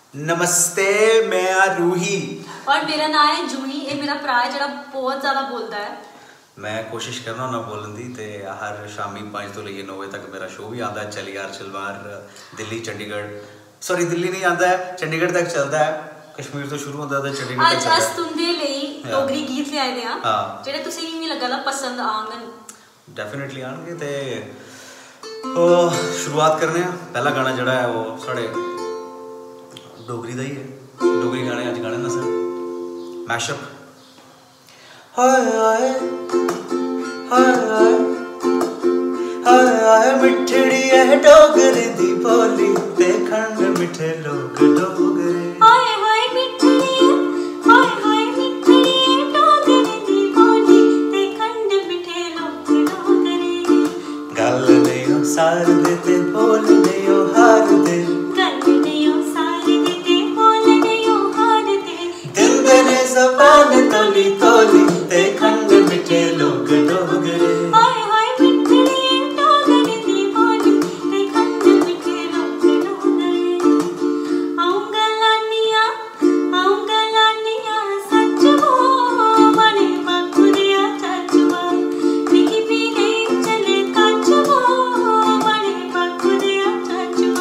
नमस्ते, मैं रूही और मेरा नाम है जूही। ये मेरा भरा है जो बहुत ज़्यादा बोलता है। मैं कोशिश करना होना बोलन दी ते हर शामी 5 तो लेके 9 बजे तक मेरा शो भी आता है। चल यार चलवार दिल्ली चंडीगढ़ सॉरी दिल्ली नहीं आता है, चंडीगढ़ तक चलता है। कश्मीर तो शुरू होता है चंडीगढ़ तक चलता है। अस तुंदे ਲਈ डोगरी गीत ले आए हैं ਜਿਹੜੇ ਤੁਸੀਂ ਵੀ ਲੱਗਾ दा पसंद आंगन डेफिनेटली आएंगे ते शुरुआत करने हैं। पहला गाना जड़ा है वो साढ़े डोगरी दा ही है। डोगरी गाने अज गाने ना सर मैशअप। हाय हाय हाय हाय हाय मिठड़ी है डोगरे दी बोली ते खंड मिठे लोग डोगरे। हाय हाय मिठड़ी हाय हाय मिठड़ी डोगरे दी बोली ते खंड मिठे लोग डोगरे। गल नहीं सार दे ते बोल नहीं हार दे। ज़बान तोली तोली ते खंड मिठे लोग डोगरे। हाय हाय मिठड़ी डोगरे दी बोली ते खंड मिठे लोग डोगरे। आऊंगा लानिया सच वो बड़े बकुरिया चचवा निकी पीने चले कचवा बड़े बकुरिया चचवा।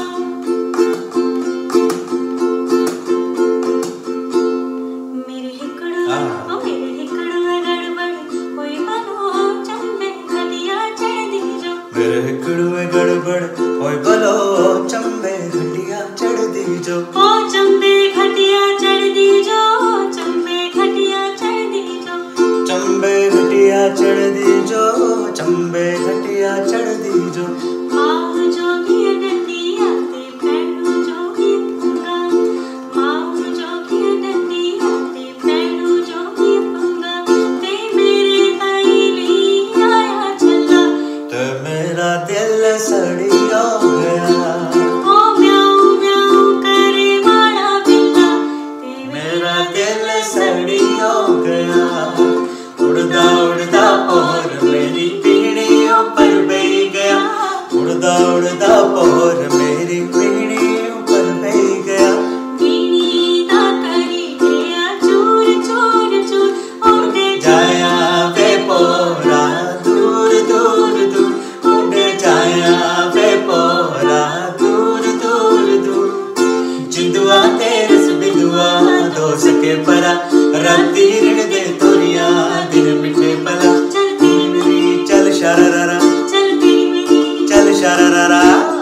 मेरे हिकड़ू में गड़बड़ ओए बलो चंबे घटिया चढ़ दी जो। ओ चंबे घटिया चढ़ दी जो। चंबे घटिया चढ़ दी जो। चंबे घटिया चढ़ दी जो। चंबे घटिया चढ़ दी जो। माऊ जोगी नदिया ते पैनू जोगी पंगा। माऊ जोगी नदिया ते पैनू जोगी पंगा। ते मेरे ताई ली आया छल्ला ते मेरा दिल सड़िया गया। ओ म्याऊ म्याऊ करे वाला बिल्ला ते मेरा दिल सड़िया गया। उड़दा उड़दा और मेरी पीढ़ियों पर बह गया। उड़दा उड़दा और मेरी पीढ़ियों पर बह गया। पीड़ी दा करी गया चूर चूर चूर उड़े जाया वे पोरा दूर दूर दूर। उड़े जाया वे पोरा दूर दूर दूर। जिंदुआ तेरे से बिंदुआ दो सके परा। राती ऋण दे तोरिया दिन मिठे पला। चल पीड़ी मेरी चल शरारा चल पीड़ी मेरी चल शरारा।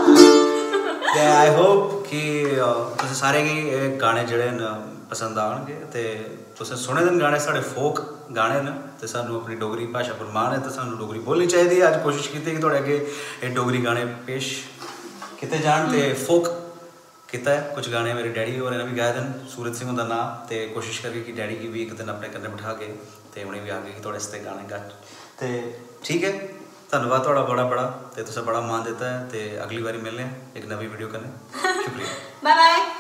आई होप कि तुसें सारे गी गाने जेह्ड़े न पसंद आनगे ते तुसें सुने दे गाने साढ़े फोक गाने न ते सानू अपनी डोगरी भाशा पर मान है ते सानू डोगरी बोलनी चाहिए। अज कोशिश की कि थोड़े अगे एह् डोगरी गाने पेश किते जान ते फोक किता है। कुछ गाने मेरे डैडी होरें ने भी गाए दे न। सूरज सिंह उंदा नाम ते कोशिश करगे कि डैडी गी भी एक दिन अपने कन्नै बिठा के ते उ'नें भी आगे कि थोड़े आस्ते गाने गा ते ठीक है। धन्नवाद थोड़ा बड़ा बड़ा ते तुसें बड़ा मान दित्ता है ते अगली बारी मिलने एक नवी वीडियो कन्नै। शुक्रिया। Bye bye.